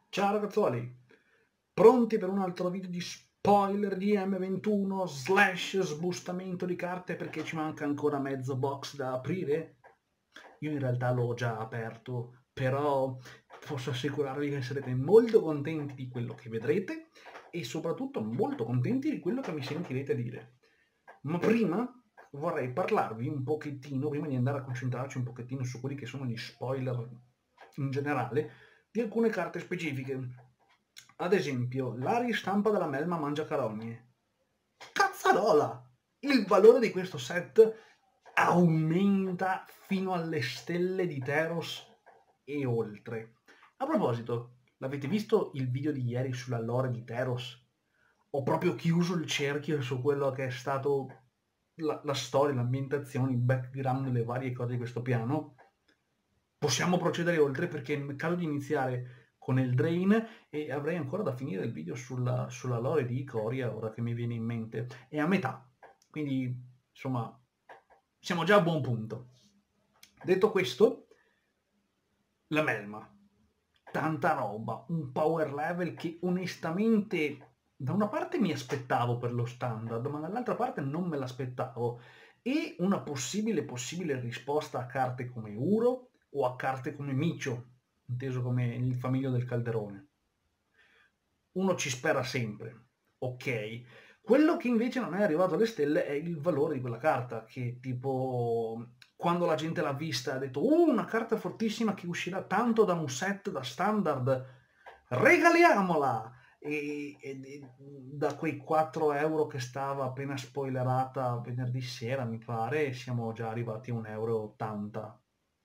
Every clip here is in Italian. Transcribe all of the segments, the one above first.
Ciao ragazzuoli, pronti per un altro video di spoiler di M21 slash sbustamento di carte perché ci manca ancora mezzo box da aprire? Io in realtà l'ho già aperto, però posso assicurarvi che sarete molto contenti di quello che vedrete e soprattutto molto contenti di quello che mi sentirete dire. Ma prima vorrei parlarvi un pochettino, prima di andare a concentrarci un pochettino su quelli che sono gli spoiler in generale, di alcune carte specifiche. Ad esempio, la ristampa della melma mangiacarogne. Cazzarola! Il valore di questo set aumenta fino alle stelle di Teros e oltre. A proposito, l'avete visto il video di ieri sulla lore di Teros? Ho proprio chiuso il cerchio su quello che è stato la storia, l'ambientazione, il background, le varie cose di questo piano. Possiamo procedere oltre perché nel caso di iniziare con il Drain e avrei ancora da finire il video sulla lore di Ikoria, ora che mi viene in mente. È a metà, quindi insomma siamo già a buon punto. Detto questo, la melma. Tanta roba, un power level che onestamente da una parte mi aspettavo per lo standard, ma dall'altra parte non me l'aspettavo. E una possibile risposta a carte come Uro o a carte come Micio, inteso come il famiglio del calderone. Uno ci spera sempre, ok. Quello che invece non è arrivato alle stelle è il valore di quella carta, che tipo quando la gente l'ha vista ha detto una carta fortissima che uscirà tanto da un set da standard, regaliamola! E da quei 4 euro che stava appena spoilerata venerdì sera, mi pare, siamo già arrivati a 1,80 euro.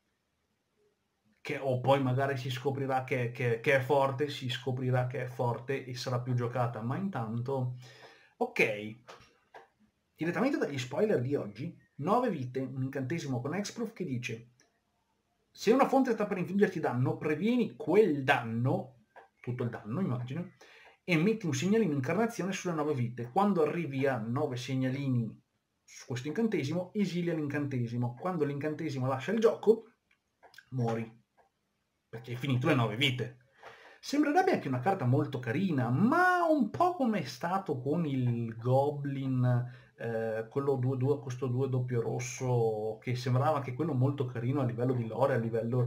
O poi magari si scoprirà che è forte, si scoprirà che è forte e sarà più giocata, ma intanto, ok, direttamente dagli spoiler di oggi, 9 vite, un incantesimo con Hexproof che dice se una fonte sta per infliggerti danno, previeni quel danno, tutto il danno immagino, e metti un segnalino incarnazione sulle 9 vite. Quando arrivi a 9 segnalini su questo incantesimo, esilia l'incantesimo. Quando l'incantesimo lascia il gioco, muori perché hai finito le 9 vite. Sembrerebbe anche una carta molto carina, ma un po' come è stato con il Goblin, quello 2-2, questo 2 doppio rosso, che sembrava anche quello molto carino a livello di lore, a livello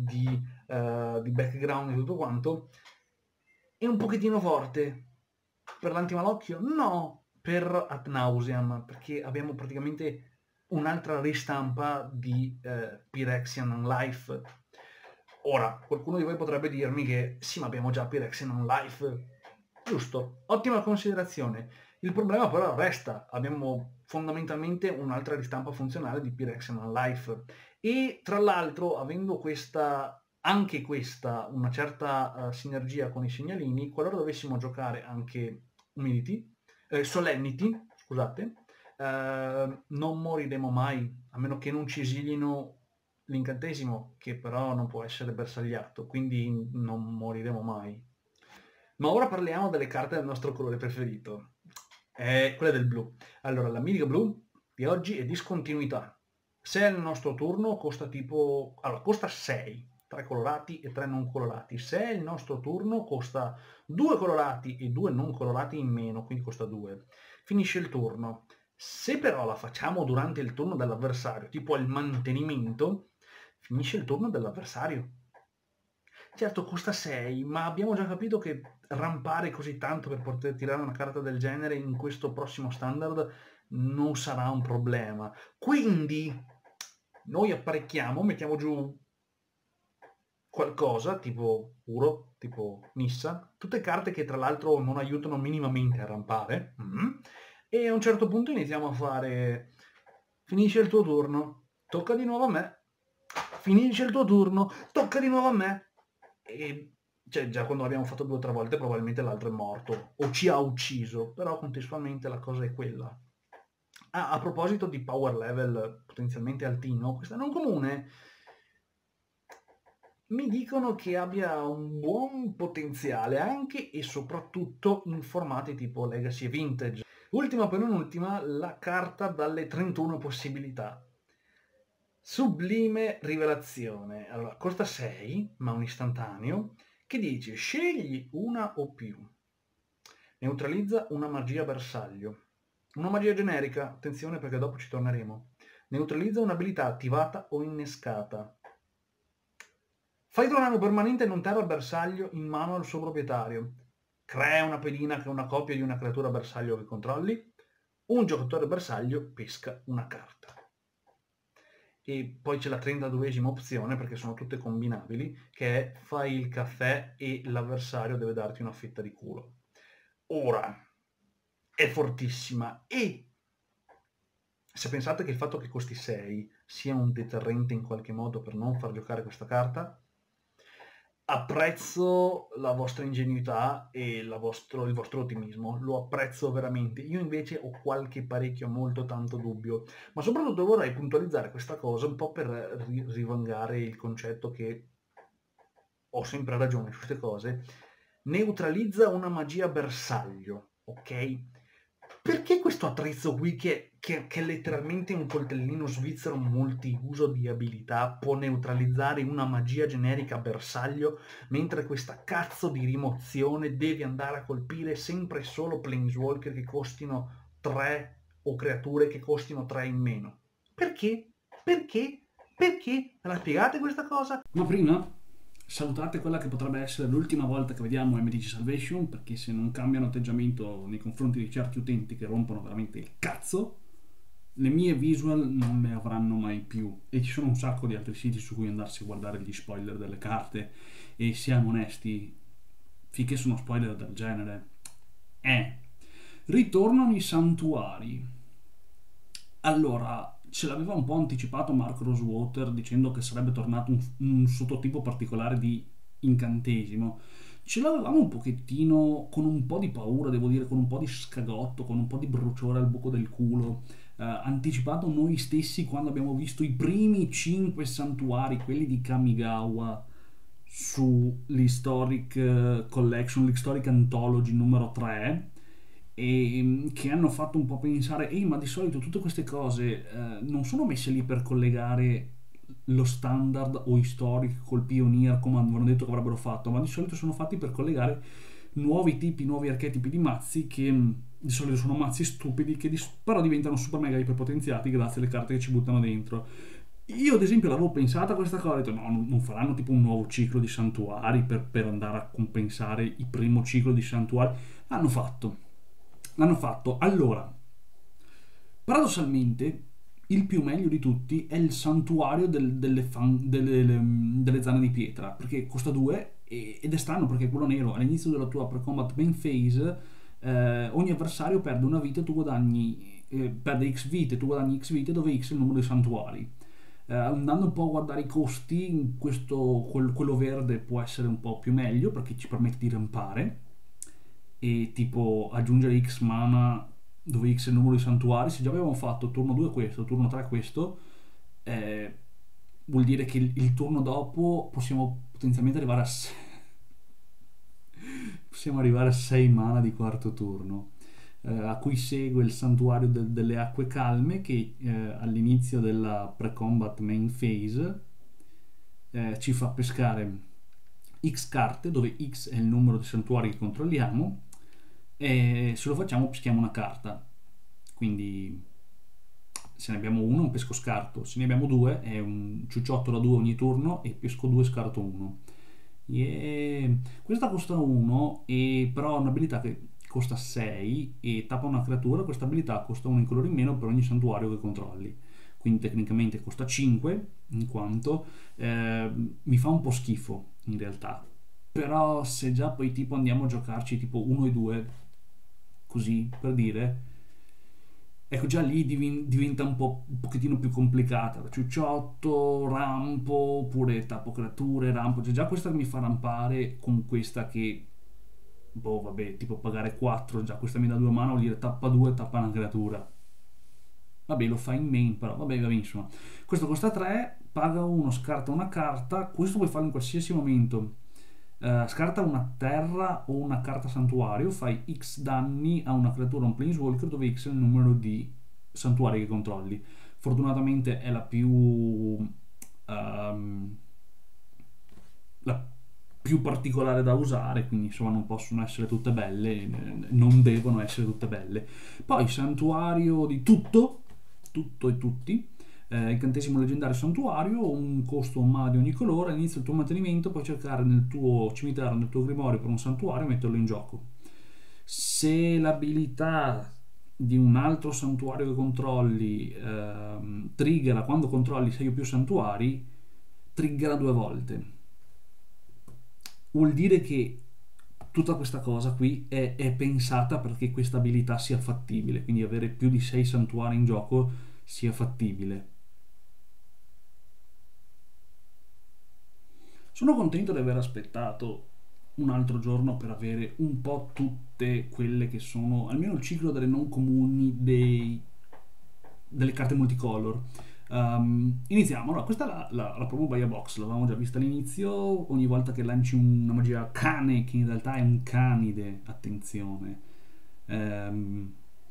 di background e tutto quanto. È un pochettino forte. Per l'antimalocchio? No, per ad nauseam, perché abbiamo praticamente un'altra ristampa di Pyrexian Unlife. Ora, qualcuno di voi potrebbe dirmi che sì, ma abbiamo già Pyrexian Unlife. Giusto, ottima considerazione. Il problema però resta, abbiamo fondamentalmente un'altra ristampa funzionale di Pyrexian Unlife e tra l'altro avendo anche questa una certa sinergia con i segnalini, qualora dovessimo giocare anche Solemnity, scusate, non moriremo mai, a meno che non ci esilino l'incantesimo, che però non può essere bersagliato, quindi non moriremo mai. Ma ora parliamo delle carte del nostro colore preferito, è quella del blu. Allora, la Mythic Blu di oggi è discontinuità. Se è il nostro turno costa tipo... Allora, costa 6, 3 colorati e 3 non colorati. Se è il nostro turno costa 2 colorati e 2 non colorati in meno, quindi costa 2. Finisce il turno. Se però la facciamo durante il turno dell'avversario, tipo il mantenimento, finisce il turno dell'avversario. Certo, costa 6, ma abbiamo già capito che rampare così tanto per poter tirare una carta del genere in questo prossimo standard non sarà un problema. Quindi noi apparecchiamo, mettiamo giù qualcosa, tipo Uro, tipo Nissa, tutte carte che tra l'altro non aiutano minimamente a rampare, e a un certo punto iniziamo a fare... Finisce il tuo turno, tocca di nuovo a me, finisce il tuo turno, tocca di nuovo a me, e cioè, già quando l'abbiamo fatto 2 o 3 volte probabilmente l'altro è morto o ci ha ucciso, però contestualmente la cosa è quella. Ah, a proposito di power level potenzialmente altino, questa non comune mi dicono che abbia un buon potenziale anche e soprattutto in formati tipo Legacy e Vintage. Ultima per non ultima, la carta dalle 31 possibilità. Sublime rivelazione. Allora, costa 6, ma un istantaneo, che dice scegli una o più. Neutralizza una magia bersaglio. Una magia generica, attenzione perché dopo ci torneremo. Neutralizza un'abilità attivata o innescata. Fai tornare un permanente non terra bersaglio in mano al suo proprietario. Crea una pedina che è una copia di una creatura bersaglio che controlli. Un giocatore bersaglio pesca una carta. E poi c'è la 32esima opzione, perché sono tutte combinabili, che è fai il caffè e l'avversario deve darti una fetta di culo. Ora, è fortissima e se pensate che il fatto che costi 6 sia un deterrente in qualche modo per non far giocare questa carta, apprezzo la vostra ingenuità e il vostro ottimismo, lo apprezzo veramente. Io invece ho qualche parecchio, molto tanto dubbio, ma soprattutto vorrei puntualizzare questa cosa un po' per rivangare il concetto che ho sempre ragione su queste cose. Neutralizza una magia bersaglio, ok? Perché questo attrezzo qui che è letteralmente un coltellino svizzero multiuso di abilità può neutralizzare una magia generica bersaglio, mentre questa cazzo di rimozione deve andare a colpire sempre e solo planeswalker che costino 3 o creature che costino 3 in meno? Perché? Perché? Perché? Me la spiegate questa cosa? Ma prima salutate quella che potrebbe essere l'ultima volta che vediamo MTG Salvation, perché se non cambiano atteggiamento nei confronti di certi utenti che rompono veramente il cazzo, le mie visual non le avranno mai più, e ci sono un sacco di altri siti su cui andarsi a guardare gli spoiler delle carte, e siamo onesti, finché sono spoiler del genere, ritornano i santuari. Allora, ce l'aveva un po' anticipato Mark Rosewater dicendo che sarebbe tornato un sottotipo particolare di incantesimo. Ce l'avevamo un pochettino con un po' di paura, devo dire, con un po' di scagotto, con un po' di bruciore al buco del culo. Anticipato noi stessi quando abbiamo visto i primi 5 santuari, quelli di Kamigawa, su l'Historic Collection, l'Historic Anthology numero 3, e che hanno fatto un po' pensare, ehi, ma di solito tutte queste cose non sono messe lì per collegare lo standard o historic col pioneer come avevano detto che avrebbero fatto, ma di solito sono fatti per collegare nuovi tipi, nuovi archetipi di mazzi che di solito sono mazzi stupidi che però diventano super mega iperpotenziati grazie alle carte che ci buttano dentro. Io ad esempio l'avevo pensata questa cosa, ho detto no, non faranno tipo un nuovo ciclo di santuari per andare a compensare il primo ciclo di santuari. L'hanno fatto. L'hanno fatto. Allora, paradossalmente, il più meglio di tutti è il santuario delle zanne di pietra, perché costa 2 ed è strano perché quello nero all'inizio della tua pre-combat main phase ogni avversario perde una vita e tu guadagni perde X vite, tu guadagni X vite dove X è il numero di santuari. Andando un po' a guardare i costi, quello verde può essere un po' più meglio perché ci permette di rampare e tipo aggiungere X mana dove X è il numero di santuari. Se già avevamo fatto turno 2 questo, turno 3 questo, eh, vuol dire che il turno dopo possiamo potenzialmente arrivare a possiamo arrivare a 6 mana di quarto turno, a cui segue il santuario delle acque calme che all'inizio della pre-combat main phase ci fa pescare X carte, dove X è il numero di santuari che controlliamo, e se lo facciamo peschiamo una carta. Quindi se ne abbiamo uno, un pesco scarto; se ne abbiamo due, è un ciucciotto da 2 ogni turno e pesco 2, scarto 1. Yeah. Questa costa 1, e però ha un'abilità che costa 6 e tappa una creatura. Questa abilità costa 1 in colore in meno per ogni santuario che controlli. Quindi tecnicamente costa 5, in quanto mi fa un po' schifo in realtà. Però se già poi tipo andiamo a giocarci tipo 1 e 2, così per dire, ecco, già lì diventa un pochettino più complicata. Ciucciotto, rampo, oppure tappo creature, rampo. Cioè, già questa mi fa rampare con questa che, boh, vabbè, tipo pagare 4, già questa mi dà 2 mana, vuol dire tappa 2, tappa una creatura. Vabbè, lo fa in main, però vabbè, vabbè, insomma. Questo costa 3, paga 1, scarta una carta. Questo puoi farlo in qualsiasi momento. Scarta una terra o una carta santuario, fai X danni a una creatura, un planeswalker, dove X è il numero di santuari che controlli. Fortunatamente è la più la più particolare da usare, quindi insomma non possono essere tutte belle, non devono essere tutte belle. Poi santuario di tutto e tutti, incantesimo leggendario santuario, un costo un mana di ogni colore, all'inizio del tuo mantenimento puoi cercare nel tuo cimitero, nel tuo grimorio per un santuario e metterlo in gioco. Se l'abilità di un altro santuario che controlli triggera quando controlli 6 o più santuari, triggera 2 volte. Vuol dire che tutta questa cosa qui è pensata perché questa abilità sia fattibile, quindi avere più di 6 santuari in gioco sia fattibile. Sono contento di aver aspettato un altro giorno per avere un po' tutte quelle che sono, almeno il ciclo delle non comuni delle carte multicolor. Iniziamo. Allora, questa è la promo Buy a Box, l'avevamo già vista all'inizio. Ogni volta che lanci una magia cane, che in realtà è un canide, attenzione, ehm,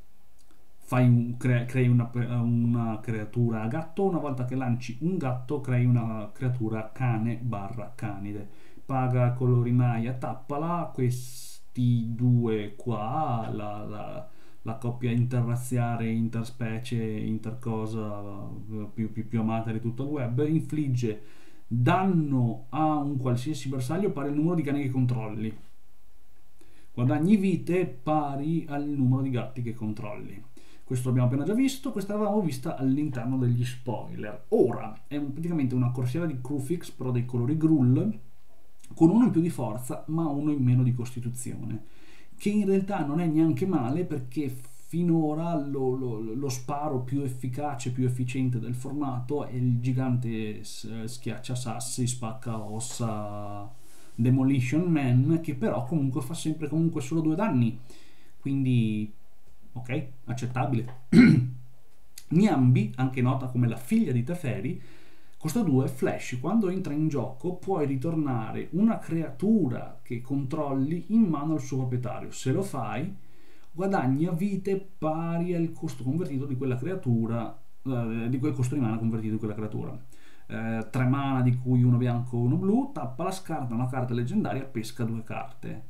crei una creatura gatto. Una volta che lanci un gatto, crei una creatura cane barra canide. Paga colorinaia, tappala. Questi due qua, la coppia interrazziale, interspecie, intercosa più amata di tutto il web, infligge danno a un qualsiasi bersaglio pari al numero di cani che controlli. Guadagni vite pari al numero di gatti che controlli. Questo l'abbiamo appena già visto, questa l'avevamo vista all'interno degli spoiler. Ora è praticamente una corsiera di Crufix, però dei colori Gruul, con uno in più di forza ma uno in meno di costituzione, che in realtà non è neanche male perché finora lo sparo più efficace, più efficiente del formato è il gigante schiaccia sassi, spacca ossa Demolition Man, che però comunque fa sempre comunque solo 2 danni, quindi ok, accettabile. Niambi, anche nota come la figlia di Teferi, costa 2 flash. Quando entra in gioco puoi ritornare una creatura che controlli in mano al suo proprietario. Se lo fai, guadagna vite pari al costo convertito di quella creatura, di quel costo di mana convertito di quella creatura. 3 mana di cui uno bianco e uno blu, tappa la scarta, una carta leggendaria, pesca 2 carte.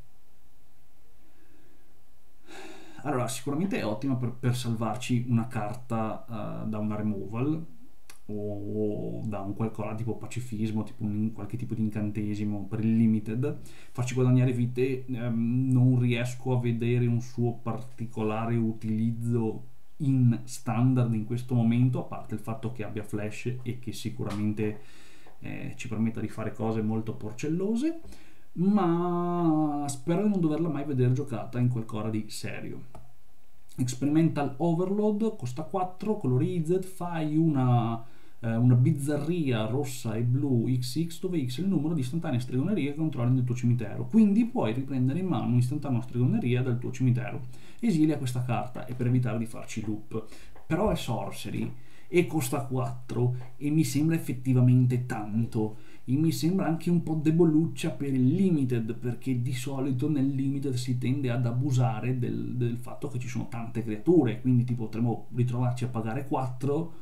Allora, sicuramente è ottima per salvarci una carta da una removal o da un qualcosa tipo pacifismo, tipo qualche tipo di incantesimo per il limited, farci guadagnare vite. Non riesco a vedere un suo particolare utilizzo in standard in questo momento, a parte il fatto che abbia flash e che sicuramente ci permetta di fare cose molto porcellose, ma spero di non doverla mai vedere giocata in qualcosa di serio. Experimental Overload costa 4, colori IZ, fai una bizzarria rossa e blu XX dove X è il numero di istantanee stregonerie che controlli nel tuo cimitero, quindi puoi riprendere in mano un'istantanea stregoneria dal tuo cimitero. Esilia questa carta e per evitare di farci loop, però è sorcery e costa 4 e mi sembra effettivamente tanto, e mi sembra anche un po' deboluccia per il limited, perché di solito nel limited si tende ad abusare del fatto che ci sono tante creature, quindi tipo potremmo ritrovarci a pagare 4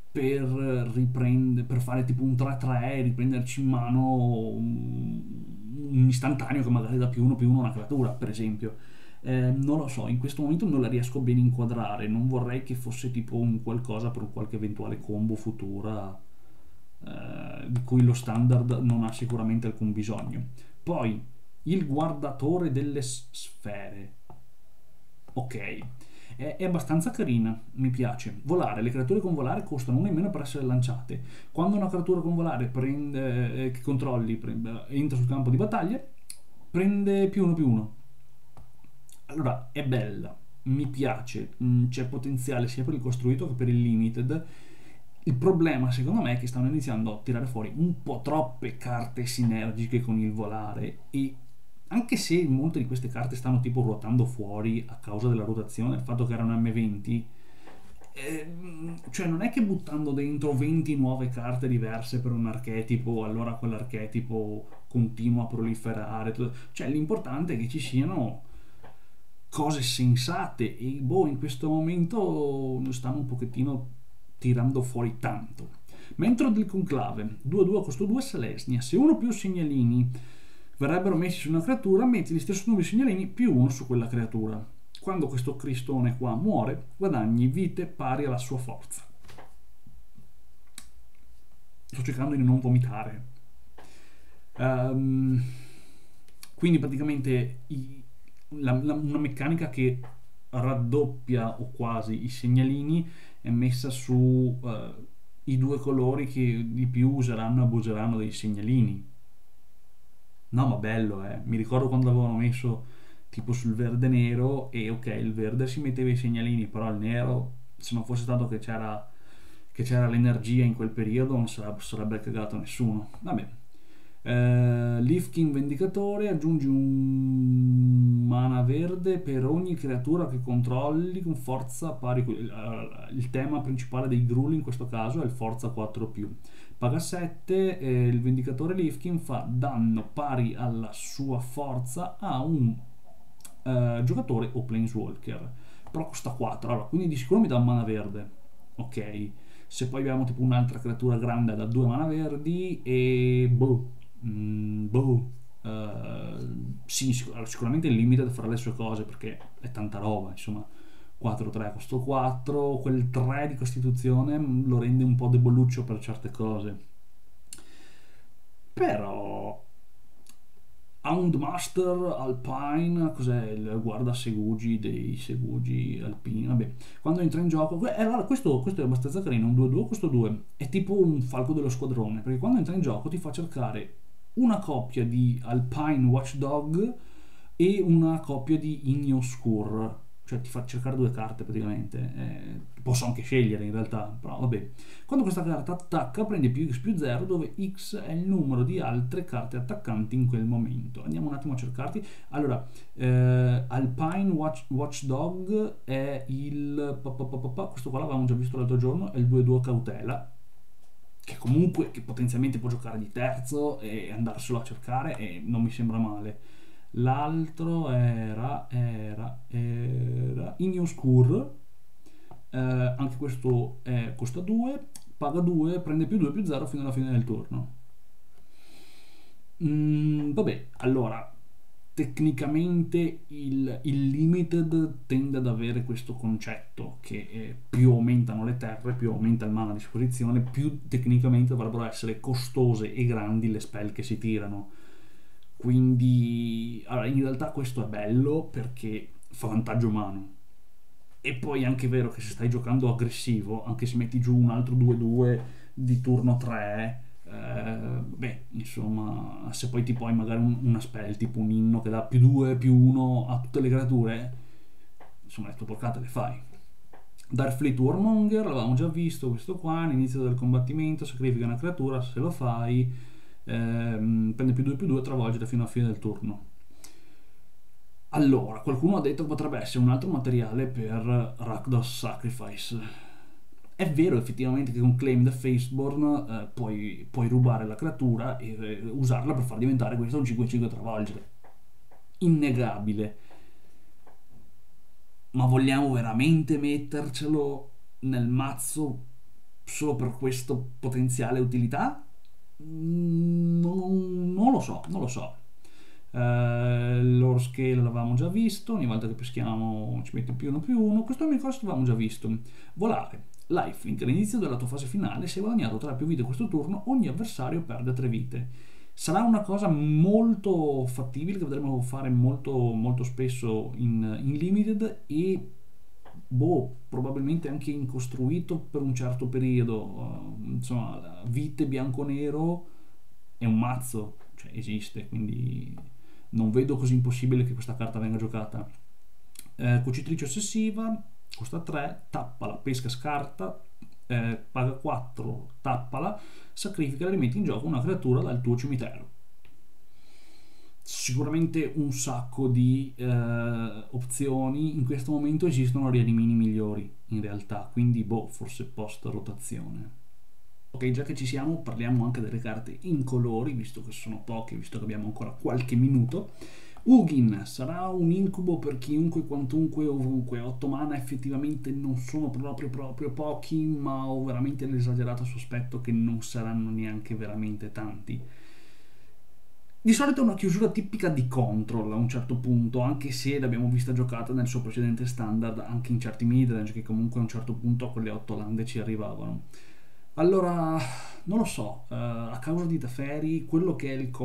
per fare tipo un 3-3 e riprenderci in mano un istantaneo che magari dà +1/+1 a una creatura, per esempio. Non lo so, in questo momento non la riesco bene a inquadrare, non vorrei che fosse tipo un qualcosa per qualche eventuale combo futura di cui lo standard non ha sicuramente alcun bisogno. Poi il guardatore delle sfere, ok, è abbastanza carina, mi piace. Volare, le creature con volare costano 1 in meno per essere lanciate. Quando una creatura con volare che controlli entra sul campo di battaglia, prende +1/+1. Allora è bella, mi piace, c'è potenziale sia per il costruito che per il limited. Il problema secondo me è che stanno iniziando a tirare fuori un po' troppe carte sinergiche con il volare, e anche se molte di queste carte stanno tipo ruotando fuori a causa della rotazione, del fatto che erano M20, cioè non è che buttando dentro 20 nuove carte diverse per un archetipo allora quell'archetipo continua a proliferare, cioè l'importante è che ci siano cose sensate, e boh, in questo momento stanno un pochettino tirando fuori tanto. Mentro del conclave 2/2 costo 2 Selesnya, se uno più segnalini verrebbero messi su una creatura, metti gli stessi numeri segnalini più uno su quella creatura. Quando questo cristone qua muore, guadagni vite pari alla sua forza. Sto cercando di non vomitare. Ehm, quindi praticamente una meccanica che raddoppia o quasi i segnalini è messa su i due colori che di più useranno e abuseranno dei segnalini. No, ma bello, eh. Mi ricordo quando l'avevano messo tipo sul verde nero e ok, il verde si metteva i segnalini, però il nero, se non fosse stato che c'era l'energia in quel periodo, non sarebbe cagato nessuno. Vabbè. Leaf King Vendicatore, aggiungi un mana verde per ogni creatura che controlli con forza pari. Il tema principale dei Gruul in questo caso è il forza 4+. Paga 7, il Vendicatore Leafkin fa danno pari alla sua forza a un giocatore o planeswalker. Però costa 4, allora, quindi di sicuro mi dà un mana verde. Ok, se poi abbiamo tipo un'altra creatura grande da 2 mana verdi e boh, sì, sicuramente il limite farà le sue cose perché è tanta roba, insomma. 4-3 costo 4, quel 3 di costituzione lo rende un po' deboluccio per certe cose. Però Houndmaster Alpine, cos'è il guardasegugi dei segugi alpini? Vabbè, quando entra in gioco, allora questo è abbastanza carino, un 2-2, questo 2 è tipo un falco dello squadrone, perché quando entra in gioco ti fa cercare una coppia di Alpine Watchdog e una coppia di Ineoscur, cioè ti fa cercare due carte praticamente. Posso anche scegliere in realtà, però vabbè. Quando questa carta attacca prende più x più 0, dove x è il numero di altre carte attaccanti in quel momento. Andiamo un attimo a cercarti. Allora, Alpine Watchdog è il questo qua l'avevamo già visto l'altro giorno, è il 2-2 cautela, che potenzialmente può giocare di terzo e andarselo a cercare, e non mi sembra male. L'altro era Ineoscur, anche questo costa 2, paga 2, prende più 2 più 0 fino alla fine del turno. Vabbè, allora, tecnicamente il limited tende ad avere questo concetto che più aumentano le terre, più aumenta il mana a disposizione, più tecnicamente dovrebbero essere costose e grandi le spell che si tirano. Quindi, allora, in realtà questo è bello perché fa vantaggio umano. E poi è anche vero che se stai giocando aggressivo, anche se metti giù un altro 2-2 di turno 3, beh, insomma, se poi ti puoi magari una spell tipo un inno che dà più 2 più 1 a tutte le creature, insomma, le tue porcate le fai. Darkfleet Warmonger, l'avevamo già visto questo qua, all'inizio del combattimento, sacrifica una creatura, se lo fai, prende più 2 più 2, travolgere fino alla fine del turno. Allora, qualcuno ha detto che potrebbe essere un altro materiale per Rakdos Sacrifice. È vero effettivamente che con Claim the Faceborn puoi rubare la creatura e usarla per far diventare questo un 5-5 travolgere. Innegabile. Ma vogliamo veramente mettercelo nel mazzo solo per questo potenziale utilità? Non lo so, non lo so. L'Ore Scale l'avevamo già visto, ogni volta che peschiamo ci mette più uno. Questo mi costo l'avevamo già visto. Volare. Lifelink, all'inizio della tua fase finale, se hai guadagnato 3 più vite questo turno, ogni avversario perde 3 vite. Sarà una cosa molto fattibile che vedremo fare molto, molto spesso in limited e boh, probabilmente anche in costruito per un certo periodo. Insomma, vite bianco-nero è un mazzo, cioè esiste, quindi non vedo così impossibile che questa carta venga giocata. Cucitrice ossessiva, costa 3, tappala, pesca scarta, paga 4, tappala, sacrifica e rimetti in gioco una creatura dal tuo cimitero. Sicuramente un sacco di opzioni. In questo momento esistono rianimini migliori in realtà, quindi boh, forse post rotazione. Ok, già che ci siamo, parliamo anche delle carte incolori, visto che sono poche, visto che abbiamo ancora qualche minuto. Ugin sarà un incubo per chiunque, quantunque, ovunque. 8 mana effettivamente non sono proprio pochi, ma ho veramente l'esagerato sospetto che non saranno neanche veramente tanti. Di solito è una chiusura tipica di Control a un certo punto, anche se l'abbiamo vista giocata nel suo precedente standard, anche in certi midrange che comunque a un certo punto a quelle 8 lande ci arrivavano. Allora, non lo so, a causa di Teferi, quello che è il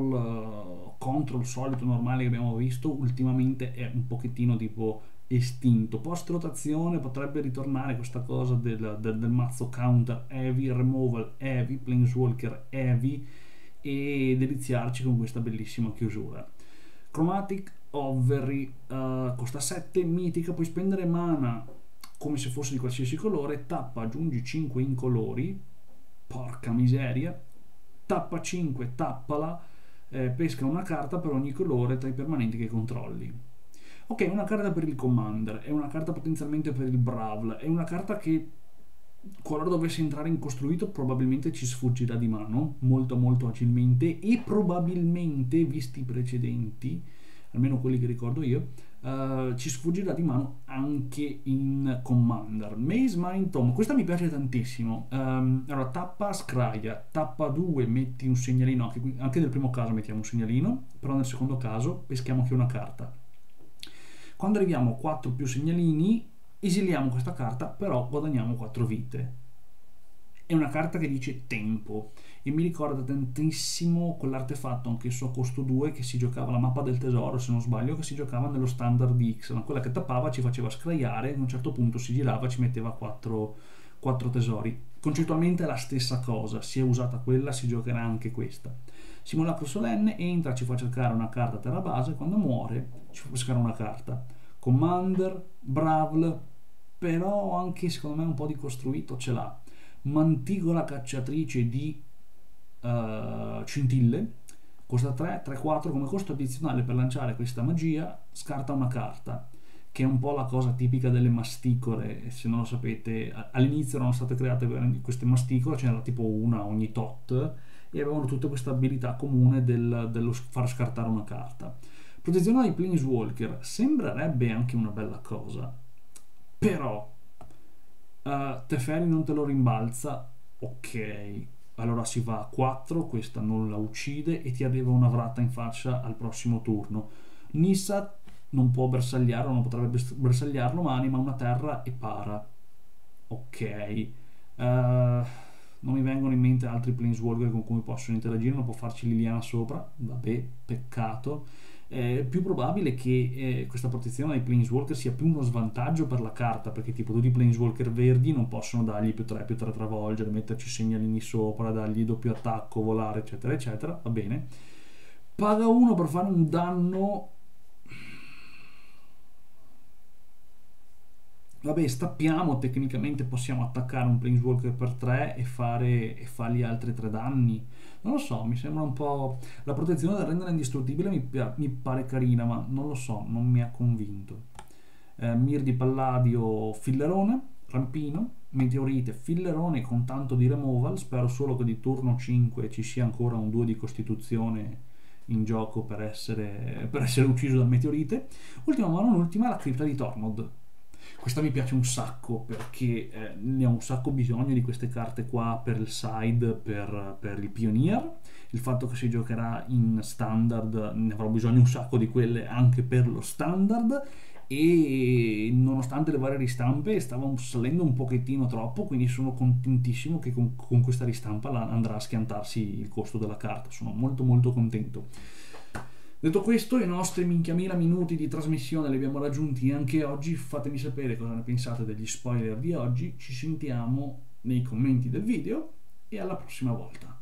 control solito normale che abbiamo visto, ultimamente è un pochettino tipo estinto. Post rotazione potrebbe ritornare questa cosa del mazzo counter heavy, removal heavy, planeswalker heavy e deliziarci con questa bellissima chiusura. Chromatic Overy costa 7, mitica, puoi spendere mana come se fosse di qualsiasi colore, tappa, aggiungi 5 incolori, porca miseria, tappa 5, tappala, pesca una carta per ogni colore tra i permanenti che controlli. Ok, una carta per il commander, è una carta potenzialmente per il brawl, è una carta che qualora dovesse entrare in costruito probabilmente ci sfuggirà di mano molto molto facilmente e probabilmente, visti i precedenti, almeno quelli che ricordo io, ci sfuggirà di mano anche in Commander. Maze Mind Tom, questa mi piace tantissimo. Allora, tappa, scraglia, tappa 2, metti un segnalino, anche nel primo caso mettiamo un segnalino, però nel secondo caso peschiamo anche una carta. Quando arriviamo a 4 più segnalini, esiliamo questa carta, però guadagniamo 4 vite. È una carta che dice tempo e mi ricorda tantissimo quell'artefatto anche a costo 2 che si giocava, la mappa del tesoro se non sbaglio, che si giocava nello standard di X, quella che tappava ci faceva scraiare, a un certo punto si girava, ci metteva 4 tesori. Concettualmente è la stessa cosa, si è usata quella, si giocherà anche questa. Simulacro solenne, entra, ci fa cercare una carta terra base, quando muore ci fa pescare una carta. Commander, Brawl, però anche secondo me un po' di costruito ce l'ha. Mantigola cacciatrice di scintille, costa 3, 3-4 come costo addizionale per lanciare questa magia, scarta una carta, che è un po' la cosa tipica delle masticore. Se non lo sapete, all'inizio erano state create queste masticore, ce n'era tipo una ogni tot e avevano tutta questa abilità comune dello far scartare una carta. Protezione dai Planeswalker sembrerebbe anche una bella cosa, però Teferi non te lo rimbalza, ok, allora si va a 4, questa non la uccide e ti arriva una vrata in faccia al prossimo turno. Nissa non può bersagliarlo, non potrebbe bersagliarlo, ma anima una terra e para. Ok, non mi vengono in mente altri Planeswalker con cui possono interagire, non può farci Liliana sopra, vabbè, peccato. È più probabile che questa protezione dai Planeswalker sia più uno svantaggio per la carta, perché tipo tutti i Planeswalker verdi non possono dargli più 3 travolgere, metterci segnalini sopra, dargli doppio attacco, volare eccetera eccetera, va bene. Paga 1 per fare un danno. Vabbè, stappiamo, tecnicamente possiamo attaccare un Planeswalker per 3 e fargli altri 3 danni. Non lo so, mi sembra un po'. La protezione da rendere indistruttibile mi pare carina, ma non lo so, non mi ha convinto. Mir di Palladio, Fillerone, Rampino, Meteorite, Fillerone con tanto di removal. Spero solo che di turno 5 ci sia ancora un 2 di costituzione in gioco per essere ucciso dal Meteorite. Ultima ma non ultima, la cripta di Tormod. Questa mi piace un sacco perché ne ho un sacco bisogno di queste carte qua per il side, per il Pioneer. Il fatto che si giocherà in standard, ne avrò bisogno un sacco di quelle anche per lo standard, e nonostante le varie ristampe stava salendo un pochettino troppo, quindi sono contentissimo che con questa ristampa andrà a schiantarsi il costo della carta. Sono molto molto contento. Detto questo, i nostri minchiamila minuti di trasmissione li abbiamo raggiunti anche oggi. Fatemi sapere cosa ne pensate degli spoiler di oggi. Ci sentiamo nei commenti del video e alla prossima volta.